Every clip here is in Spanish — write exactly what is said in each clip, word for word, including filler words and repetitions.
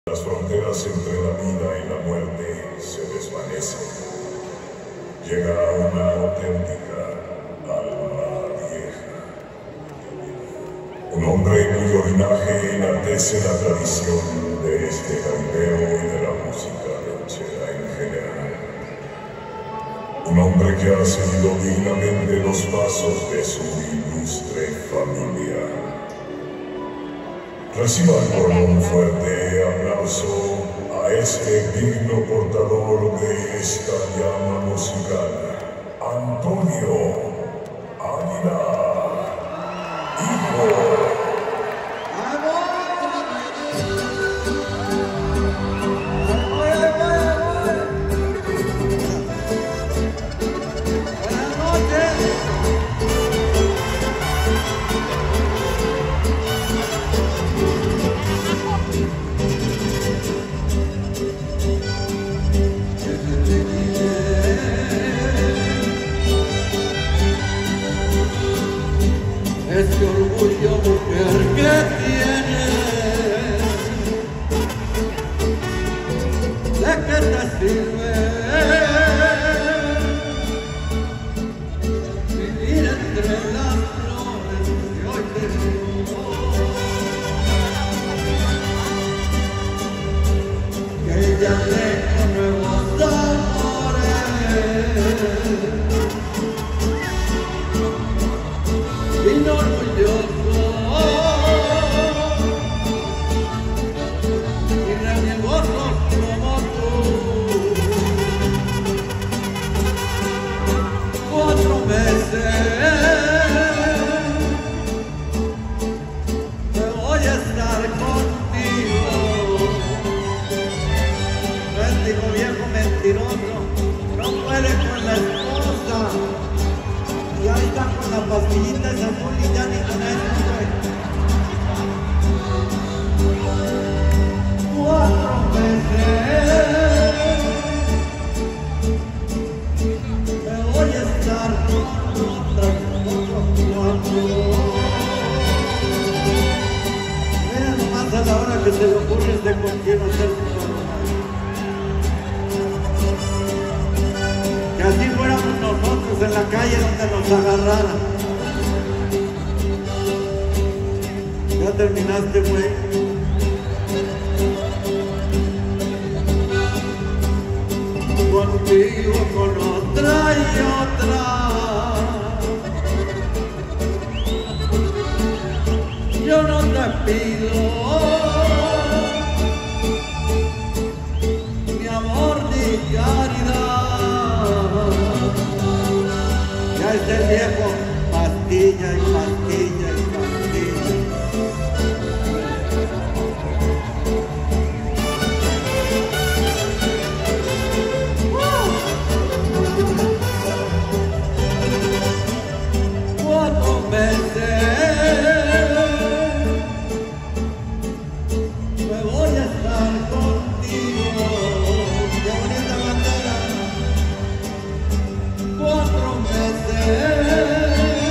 Las fronteras entre la vida y la muerte se desvanecen. Llega una auténtica alma vieja. Un hombre cuyo linaje enaltece la tradición de este jaripeo y de la música ranchera en general. Un hombre que ha seguido dignamente los pasos de su ilustre familia. Reciban con un fuerte aplauso a este digno portador de esta llama musical, Antonio Águila, hijo. Este orgullo, mujer, que tienes, ¿de qué te sirve vivir entre las flores que hoy te digo? Que ella tenga nuevos amores, vino orgulloso y reniegosos como tú. Cuatro meses me voy a estar contigo. Mendigo viejo mentiroso, no puede con la esposa. Y ahí está con la pastillita esa azul y ya ni con eso, güey. Cuatro veces me voy a estar con otras cuatro. Mira nomás a la hora que se le ocurre este con quién hacer su trabajo. Que así fuéramos nosotros en la calle donde nos agarraran. Ya terminaste, güey. Contigo, con otra y otra. Yo no te pido ni amor ni caridad. Ya está el viejo, pastilla y pastilla y pastilla. Cuatro veces me voy a estar contigo. Qué bonita bandera. Cuatro meses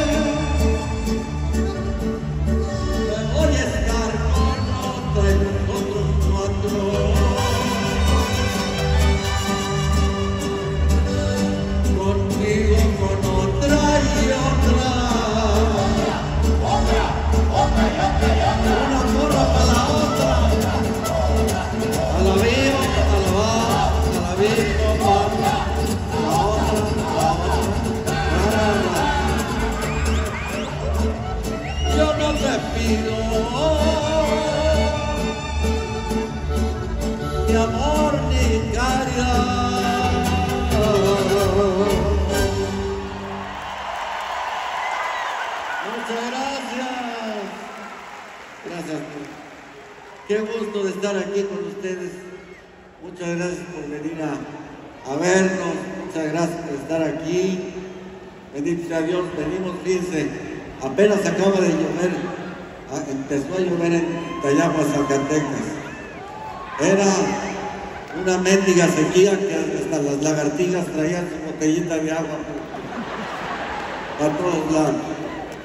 me voy a estar con otra y nosotros cuatro. Contigo, con otra y otra. Otra, otra y otra y otra. Una porra para la otra. A la viva, a la va, a la viva, va. La otra, la otra. Yo no te pido ni amor ni caridad. Muchas gracias. Gracias. Qué gusto de estar aquí con ustedes. Muchas gracias por venir a, a vernos. Muchas gracias por estar aquí. Bendito sea Dios. Venimos, fíjense, apenas acaba de llover. Empezó a llover en Tayagua, Zacatecas. Era una mendiga sequía que hasta las lagartijas traían su botellita de agua para todos lados.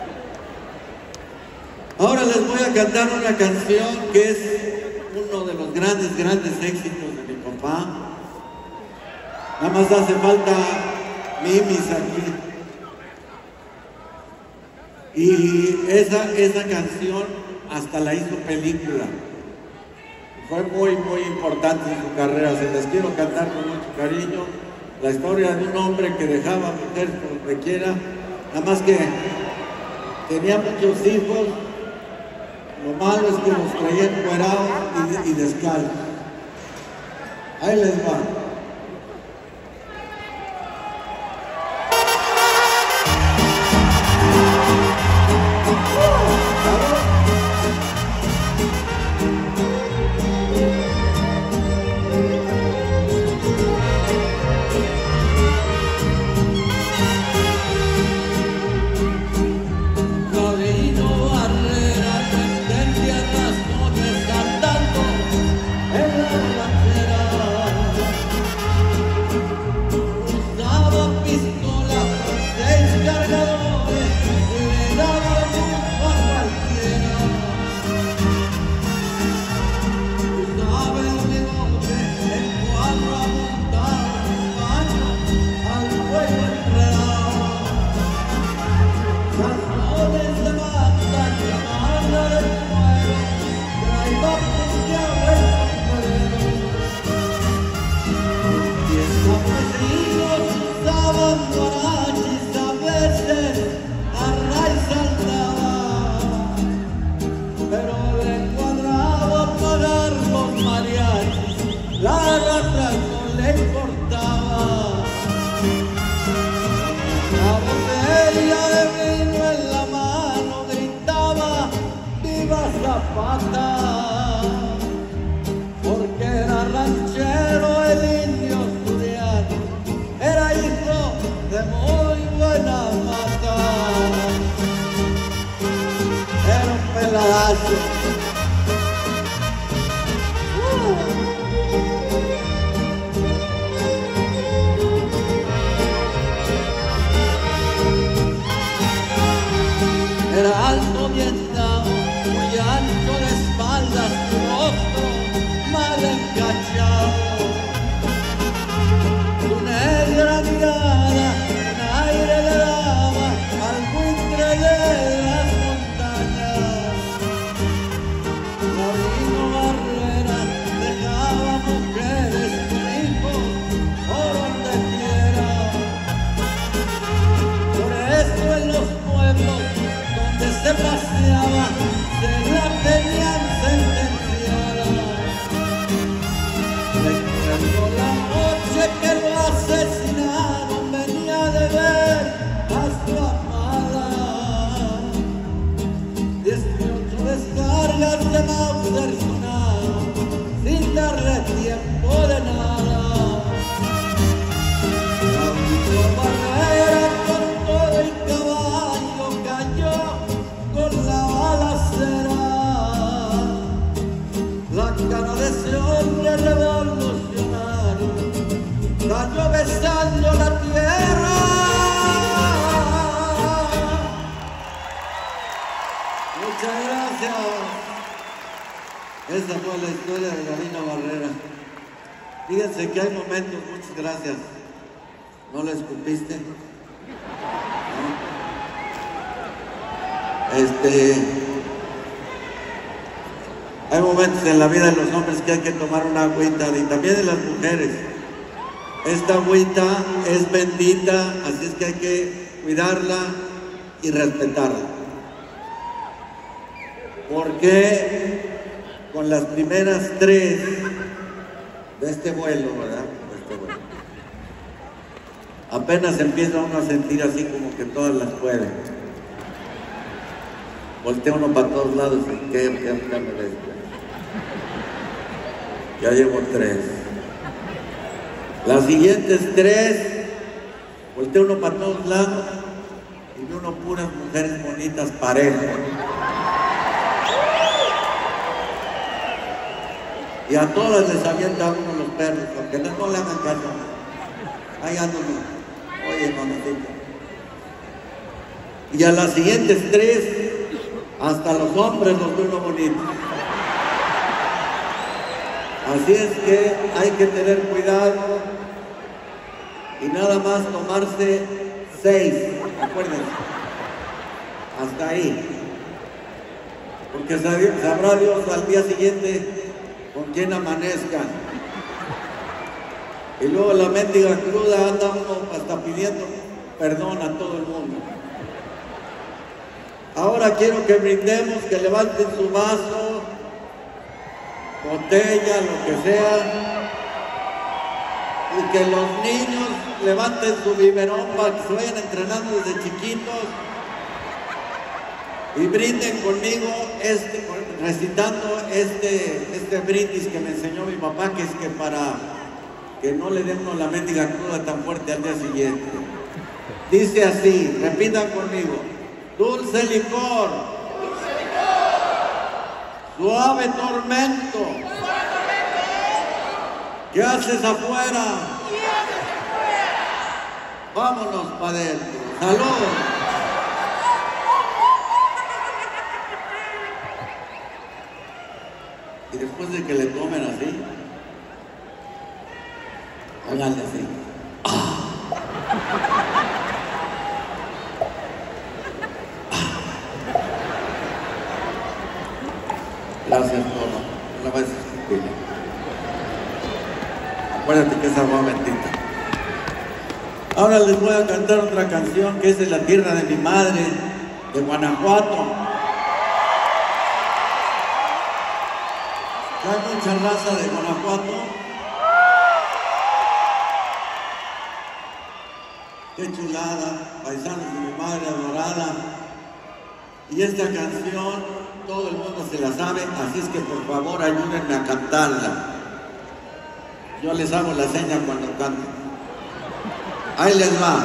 Ahora les voy a cantar una canción que es uno de los grandes, grandes éxitos de mi papá. Nada más hace falta Mimis aquí. Y esa, esa canción hasta la hizo película. Fue muy, muy importante en su carrera. Se les quiero cantar con mucho cariño. La historia de un hombre que dejaba mujeres por donde quiera. Nada más que tenía muchos hijos. Lo malo es que los traía encuerados y, y descalzos. Ahí les va. Era alto, bien dado, muy alto de espaldas, su rostro mal encachado. Su negra mirada, un aire le daba al buitre de las montañas. Laurino Barrera dejaba mujeres con hijos por donde quiera. Por eso en los pueblos se paseaba, se la tenían sentenciada. Recuerdo la noche que lo asesinaron, venía de ver a su amada. Dieciocho descargas de Mauser sonaron, sin darle tiempo de nada. Laurino Barrera con todo el caballo cayó con la balacera. La cara de ese hombre revolucionario cayó besando la tierra. Muchas gracias. Esa fue la historia de Laurino Barrera. Fíjense que hay momentos, muchas gracias. ¿No le escupiste? ¿No? Este, hay momentos en la vida de los hombres que hay que tomar una agüita, y también de las mujeres. Esta agüita es bendita, así es que hay que cuidarla y respetarla. Porque con las primeras tres de este vuelo, ¿verdad? De este vuelo, apenas empieza uno a sentir así como que todas las pueden. Voltea uno para todos lados y ¿qué, qué, qué me ves? Ya llevo tres. Las siguientes tres, voltea uno para todos lados y ve uno puras mujeres bonitas parejas. Y a todas les avienta uno los perros, porque no, no le hagan caso. Ahí ando uno. Oye, mamacita. Y a las siguientes tres, hasta los hombres los ve uno bonitos. Así es que hay que tener cuidado y nada más tomarse seis, acuérdense, hasta ahí. Porque sabrá Dios al día siguiente con quién amanezca. Y luego la mendiga cruda anda uno hasta pidiendo perdón a todo el mundo. Ahora quiero que brindemos, que levanten su vaso, botella, lo que sea, y que los niños levanten su biberón para que se vayan entrenando desde chiquitos y brinden conmigo este, recitando este, este brindis que me enseñó mi papá, que es que para que no le den uno la mendiga cruda tan fuerte al día siguiente. Dice así, repitan conmigo: dulce licor, suave tormento, ¿qué haces afuera? Vámonos para adentro. ¡Salud! Y después de que le tomen así, háganle así. ¡Ah! Gracias, Toro. No la vayas a escupir. Acuérdate que es agua bendita. Ahora les voy a cantar otra canción que es de la tierra de mi madre, de Guanajuato. Hay mucha raza de Guanajuato. Qué chulada, paisanos de mi madre adorada. Y esta canción todo el mundo se la sabe, así es que por favor ayúdenme a cantarla. Yo les hago la seña cuando canto. Ahí les va.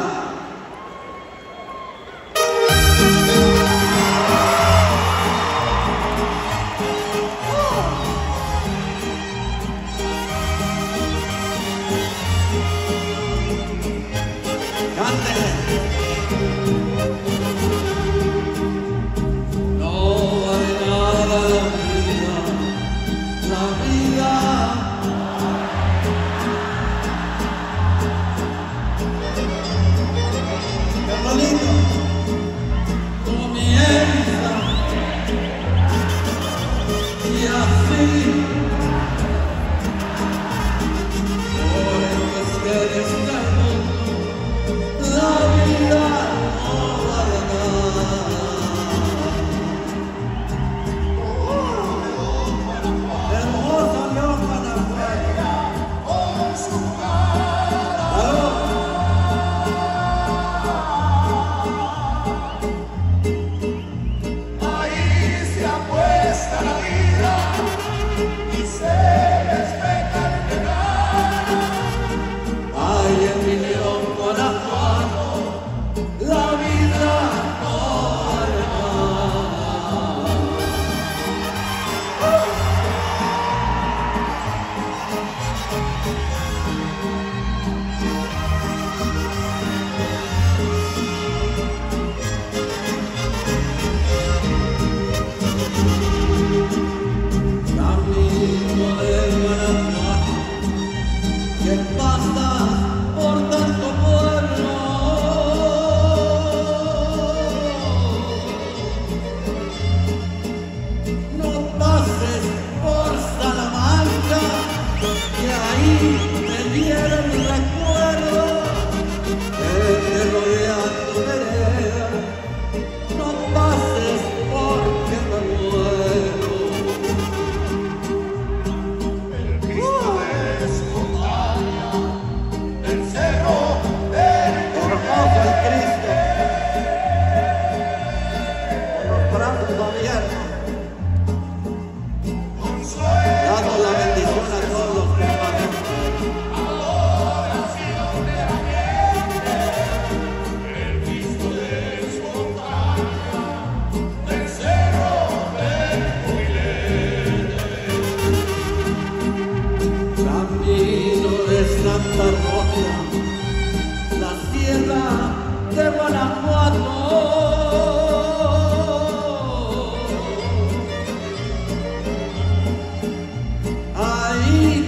Ahí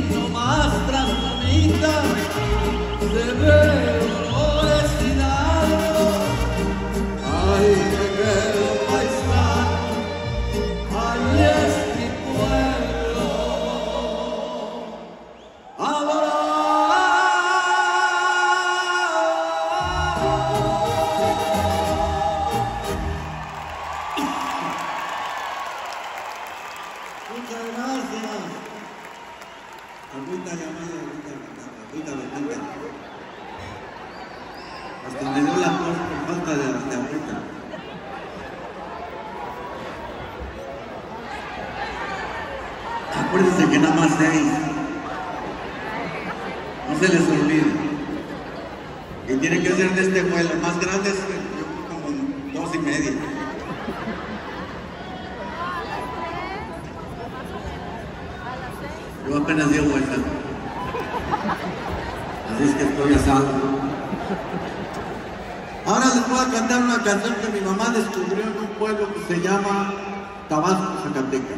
Agüita, llamada, agüita, agüita, agüita. Hasta me dio la tos por falta de, de agüita. Acuérdense que nada más seis. No se les olvide. Y tiene que ser de este vuelo. Más grande es como dos y media. Yo apenas di vuelta. Así es que estoy a salvo. Ahora les voy a cantar una canción que mi mamá descubrió en un pueblo que se llama Tabasco, Zacatecas.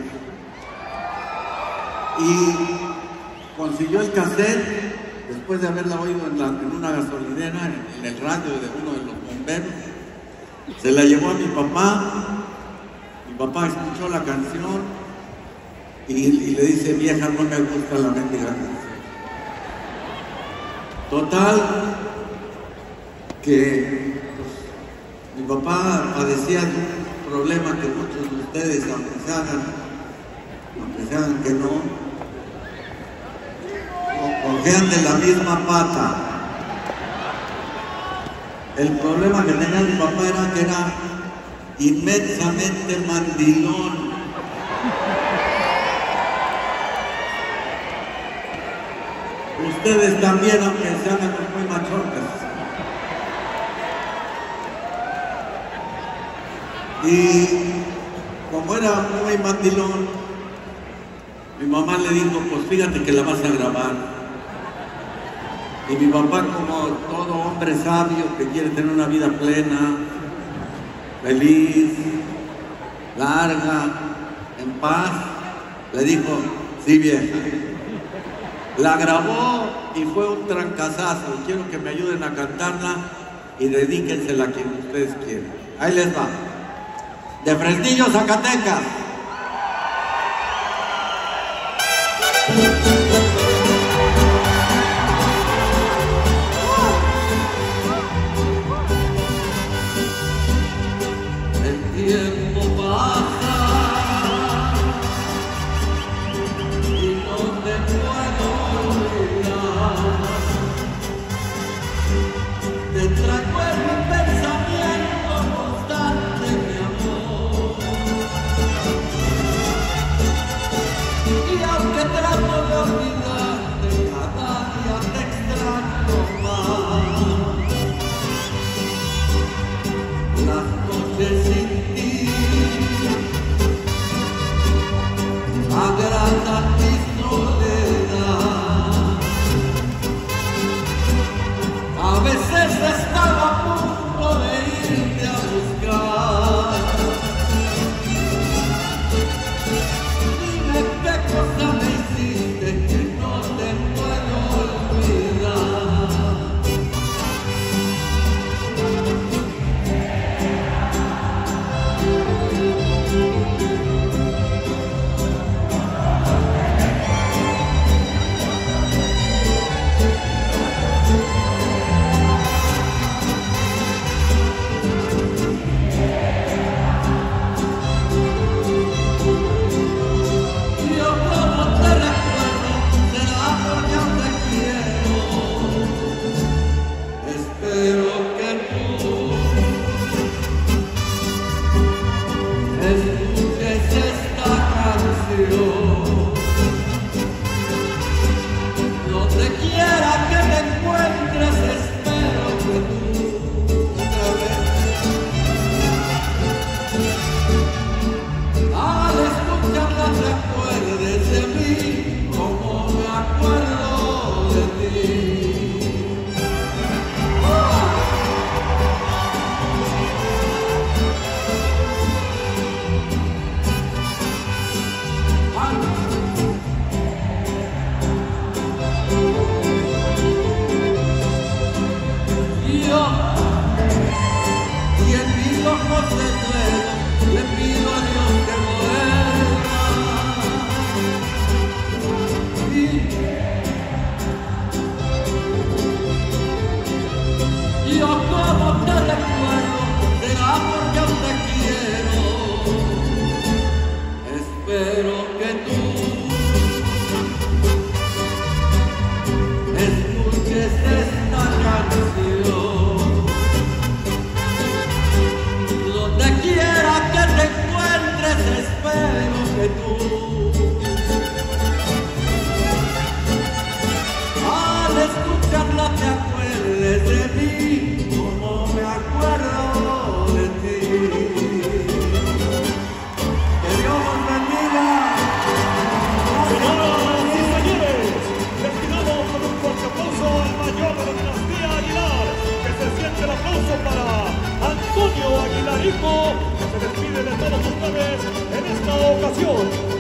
Y consiguió el cassette después de haberla oído en, la, en una gasolinera, en, en el radio de uno de los bomberos. Se la llevó a mi papá. Mi papá escuchó la canción y, y le dice: vieja, no me gusta la mendiga canción. Total, que pues, mi papá padecía de un problema que muchos de ustedes, aunque se hagan, aunque se hagan que no, cojean de la misma pata. El problema que tenía mi papá era que era inmensamente mandilón. Ustedes también, aunque se hagan muy machotes. Y como era muy mandilón, mi mamá le dijo: pues fíjate que la vas a grabar. Y mi papá, como todo hombre sabio que quiere tener una vida plena, feliz, larga, en paz, le dijo: sí, vieja. La grabó y fue un trancazazo. Quiero que me ayuden a cantarla y dedíquensela a quien ustedes quieran. Ahí les va. De Fresnillo, Zacatecas. El tiempo pasa y no te puedo olvidar. Te traigo en mi pensamiento constante, mi amor. Y aunque trato de olvidarte, cada día te extraño más. Las noches sin ti agrandan mi soledad. A veces estaba a punto de irte a buscar. Dime qué cosa me hiciste que no te puedo olvidar. Yo como te recuerdo, será porque aún te quiero. Espero que tú escuches esta canción. Donde quiera que me encuentres, espero que tú otra vez, al escucharla, recuerdes de mí como me acuerdo de ti. Yo, y en mis ojos de duelo, le pido a Dios que vuelva. Y acuerdes de mí como me acuerdo de ti. Que Dios los bendiga. Señoras y señores, destinamos con un fuerte aplauso al mayor de la dinastía Aguilar, que se siente el aplauso para Antonio Aguilar Hijo, que se despide de todos ustedes en esta ocasión.